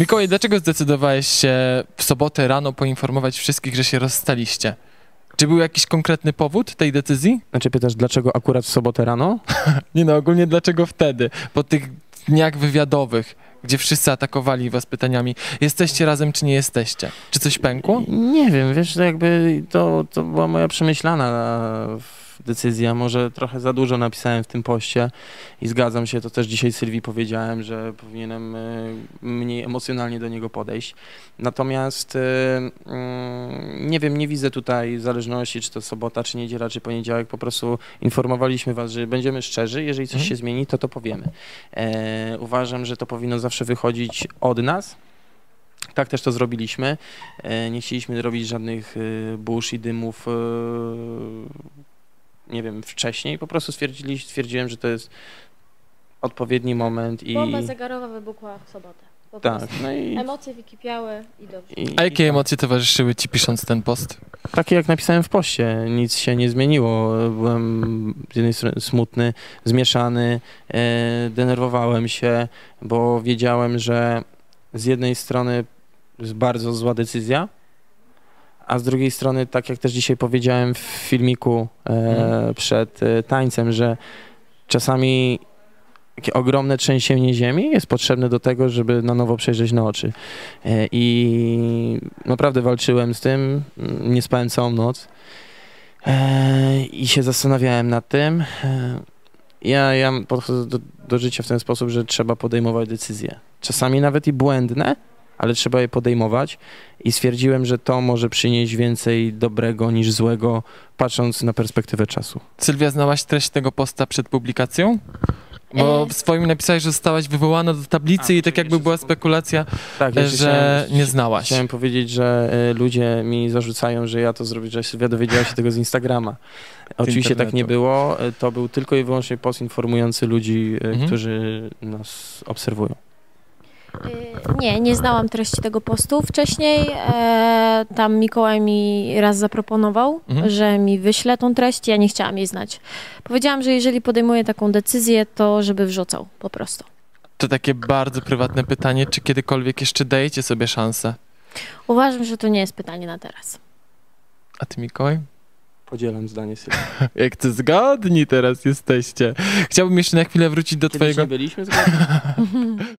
Mikołaj, dlaczego zdecydowałeś się w sobotę rano poinformować wszystkich, że się rozstaliście? Czy był jakiś konkretny powód tej decyzji? Znaczy pytasz, dlaczego akurat w sobotę rano? Nie no, ogólnie dlaczego wtedy? Po tych dniach wywiadowych, gdzie wszyscy atakowali was pytaniami, jesteście razem czy nie jesteście? Czy coś pękło? Nie wiem, wiesz, to była moja przemyślana decyzja. Może trochę za dużo napisałem w tym poście i zgadzam się, to też dzisiaj Sylwii powiedziałem, że powinienem mniej emocjonalnie do niego podejść. Natomiast nie wiem, nie widzę tutaj zależności, czy to sobota, czy niedziela, czy poniedziałek. Po prostu informowaliśmy was, że będziemy szczerzy, jeżeli coś się zmieni, to powiemy. Uważam, że to powinno zawsze wychodzić od nas. Tak też to zrobiliśmy. Nie chcieliśmy robić żadnych burz i dymów, nie wiem, wcześniej. Po prostu stwierdziłem, że to jest odpowiedni moment i... Bomba zegarowa wybuchła w sobotę. Tak. No i... Emocje wykipiały i dobrze. A jakie emocje towarzyszyły ci pisząc ten post? Takie jak napisałem w poście, nic się nie zmieniło. Byłem z jednej strony smutny, zmieszany, denerwowałem się, bo wiedziałem, że z jednej strony jest bardzo zła decyzja, a z drugiej strony, tak jak też dzisiaj powiedziałem w filmiku przed tańcem, że czasami takie ogromne trzęsienie ziemi jest potrzebne do tego, żeby na nowo przejrzeć na oczy. I naprawdę walczyłem z tym, nie spałem całą noc i się zastanawiałem nad tym. Ja podchodzę do życia w ten sposób, że trzeba podejmować decyzje. Czasami nawet i błędne, ale trzeba je podejmować i stwierdziłem, że to może przynieść więcej dobrego niż złego, patrząc na perspektywę czasu. Sylwia, znałaś treść tego posta przed publikacją? Bo w swoim napisałeś, że zostałaś wywołana do tablicy i tak jakby była spekulacja, tak, że nie znałaś. Chciałem powiedzieć, że ludzie mi zarzucają, że ja to zrobię, że Sylwia dowiedziała się tego z Instagrama. Oczywiście tak nie było. To był tylko i wyłącznie post informujący ludzi, którzy nas obserwują. Nie znałam treści tego postu wcześniej. Tam Mikołaj mi raz zaproponował, że mi wyśle tą treść. Ja nie chciałam jej znać. Powiedziałam, że jeżeli podejmuje taką decyzję, to żeby wrzucał po prostu. To takie bardzo prywatne pytanie, czy kiedykolwiek jeszcze dajecie sobie szansę? Uważam, że to nie jest pytanie na teraz. A ty, Mikołaj? Podzielam zdanie Sylwii. Jak ty zgodni teraz jesteście. Chciałbym jeszcze na chwilę wrócić do twojego... nie byliśmy zgodni?